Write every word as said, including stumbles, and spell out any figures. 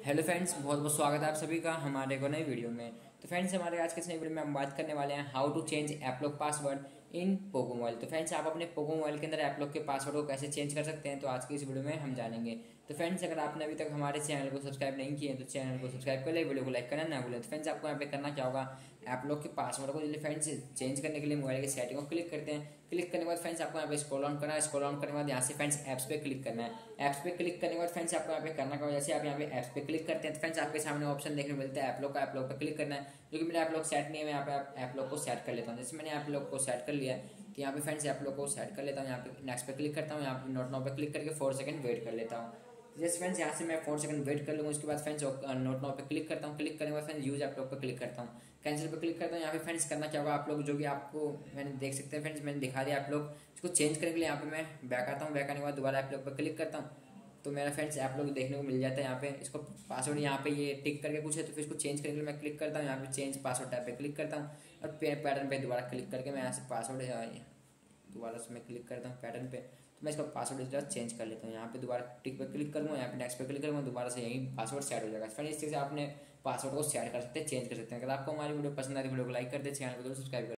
Hello friends, बहुत बहुत स्वागत है आप सभी का हमारे को नई वीडियो में। तो फ्रेंड्स, हमारे आज के इस नई वीडियो में हम बात करने वाले हैं how to change app lock password in Poco mobile. तो फ्रेंड्स, आप अपने पोको मोबाइल के अंदर ऐप लॉक के पासवर्ड को कैसे चेंज कर सकते हैं, तो आज की इस वीडियो में हम जानेंगे। तो फ्रेंड्स, अगर आपने अभी तक हमारे चैनल को सब्सक्राइब नहीं किए तो चैनल को सब्सक्राइब कर ले, वीडियो को लाइक करना ना भूलें। तो फ्रेंड्स, आपको यहाँ पे करना क्या होगा, ऐप लॉक के पासवर्ड को जल्दी फ्रेंड्स चेंज करने के लिए मोबाइल की सेटिंग को क्लिक करते हैं। क्लिक करने के बाद फ्रेंड्स आपको यहाँ पे स्क्रॉल ऑन करना है। स्क्रॉल ऑन करने के बाद यहाँ से फ्रेंड्स ऐप्स पे क्लिक करना है। ऐप्स पे क्लिक करने के बाद फ्रेंड्स आपको यहाँ पे करना क्या होगा, जैसे आप यहाँ पे ऐप्स पे क्लिक करते हैं तो फ्रेंड्स आपके सामने ऑप्शन देखने को मिलता है ऐप लॉक का। ऐप लॉक पे क्लिक करना है, जो कि मेरा ऐप लॉक सेट नहीं है। मैं यहाँ पे ऐप लॉक को सेट कर लेता हूँ। जैसे मैंने ऐप लॉक को सेट कर लिया है तो यहाँ पे फ्रेंड्स ऐप लॉक को सेट कर लेता हूँ। यहाँ पे नेक्स्ट पे क्लिक करता हूँ। यहाँ पे नोट नाउ पे क्लिक करके फोर सेकंड वेट कर लेता हूँ। जैसे फ्रेंड्स यहाँ से मैं फोर सेकंड वेट कर लूँगा, उसके बाद फ्रेंड्स नोट नाउ पे क्लिक करता हूँ। क्लिक करने के बाद फ्रेंड्स यूज ऐप लॉक पे क्लिक करता हूँ। कैंसिल पे क्लिक करता हूँ। यहाँ पे फ्रेंड्स करना क्या होगा, आप लोग जो कि आपको मैंने देख सकते हैं फ्रेंड्स, मैंने दिखा दिया। आप लोग इसको चेंज करने के लिए यहाँ पे मैं बैक आता हूँ। बैक आने के बाद दोबारा ऐप लॉक पे क्लिक करता हूँ तो मेरा फ्रेंड्स ऐप लॉक देखने को मिल जाता है। यहाँ पे इसको पासवर्ड यहाँ पे ये टिक करके कुछ है तो फिर इसको चेंज करने के लिए मैं क्लिक करता हूँ। यहाँ पे चेंज पासवर्ड टैब पे क्लिक करता हूँ और पैटर्न पे दोबारा क्लिक करके मैं यहाँ से पासवर्ड दोबारा से मैं क्लिक करता हूँ पैटर्न पे, तो मैं इसका पासवर्ड इस चेंज कर लेता हूँ। यहाँ पे दोबारा टिक पे क्लिक करूँगा, यहाँ पे नेक्स्ट पे क्लिक करूँगा, दोबारा से यही पासवर्ड सेट हो जाएगा। फ्रेंड्स, इस तरह से आपने पासवर्ड को सेट कर सकते हैं, चेंज कर सकते हैं। अगर आपको हमारी वीडियो पसंद आए तो वीडियो को लाइक कर दे, चैनल को सब्सक्राइब कर